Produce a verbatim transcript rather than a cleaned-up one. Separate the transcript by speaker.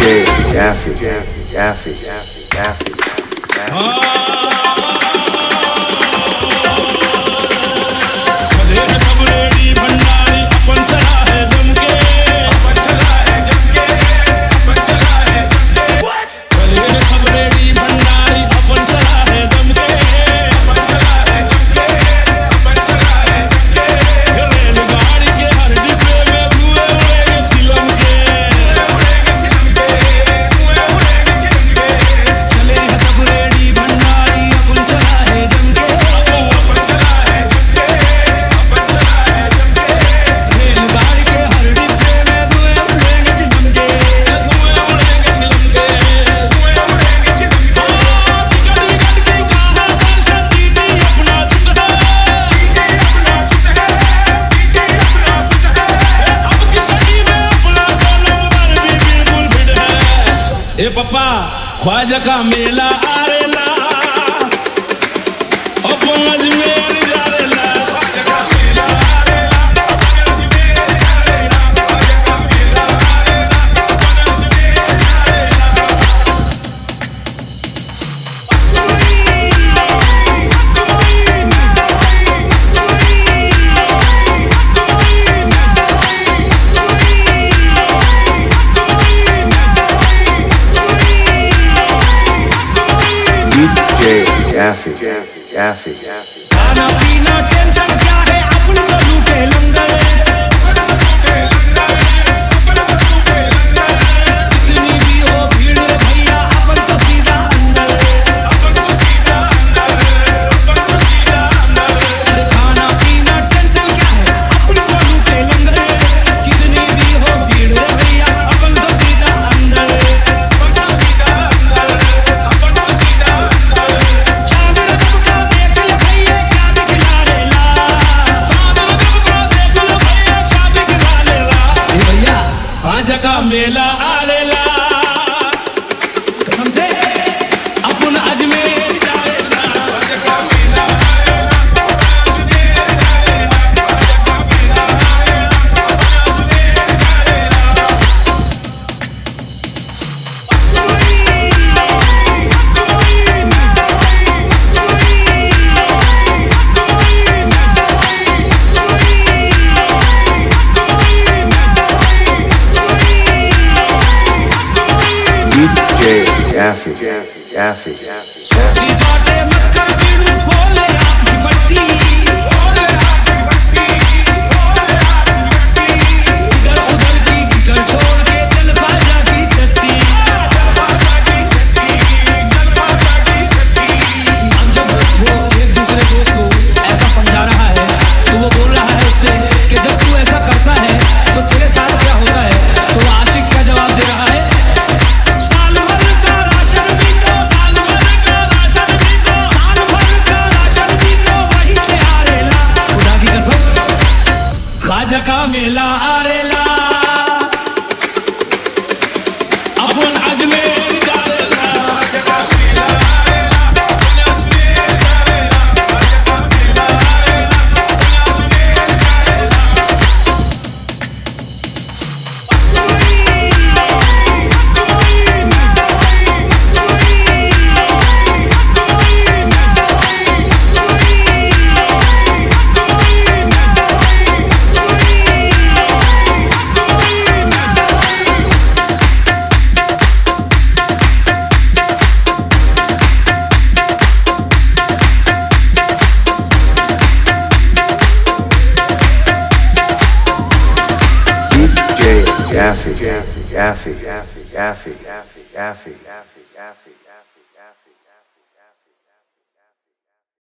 Speaker 1: J Gaffy, Gaffy, Gaffy, Gaffy, Gaffy, Gaffy.
Speaker 2: ए पप्पा ख्वाजा का मेला आरेला ओ पंगज मेर जारेला ख्वाजा का मेला आरेला पंगज मेर जारेला ख्वाजा का मेला आरेला पंगज मेर जारेला
Speaker 1: Gaffy, Gaffy, Gaffy, Gaffy.
Speaker 3: खाना पीना टेंशन क्या है अपन तो लूटे लंगर कितनी भी हो भीड़ रे भैया अपन तो सीधा अंदर अपन तो सीधा अंदर अपन तो सीधा अंदर खाना पीना टेंशन क्या है अपन तो लूटे लंगर कितनी भी हो भीड़ रे भैया अपन तो सीधा अंदर अपन तो सीधा अंदर अपन तो सीधा
Speaker 2: ख्वाजा का मेला आरेला
Speaker 3: कसम से अपन अजमेर जाएगा
Speaker 2: ख्वाजा का मेला आरेला अजमेर जाएगा ख्वाजा का मेला आरेला अजमेर जाएगा
Speaker 1: Gaffy, Gaffy, Gaffy, Gaffy.
Speaker 3: छोटी बातें मत कर बीड़ू खोले आँख की पट्टी खोले आँख की पट्टी खोले आँख की पट्टी इधर उधर की गिकर छोड़ के चल ख्वाजा की छट्टी चल ख्वाजा की छट्टी चल ख्वाजा की छट्टी अब जब वो एक दूसरे दोस्त को ऐसा समझा रहा है तो वो बोल रहा है उससे कि जब तू ऐसा करता है तो तेरे साथ क्या होता है तो वो आशिक क्या जवाब दे रहा है ख्वाजा का मेला आरेला अपन अजमेर जारेला ख्वाजा का मेला आरेला अपन अजमेर जारेला ख्वाजा का मेला आरेला अपन Ajmer जारेला
Speaker 1: Gaffy, Gaffy, Gaffy, Gaffy, Gaffy, Gaffy, Gaffy, Gaffy.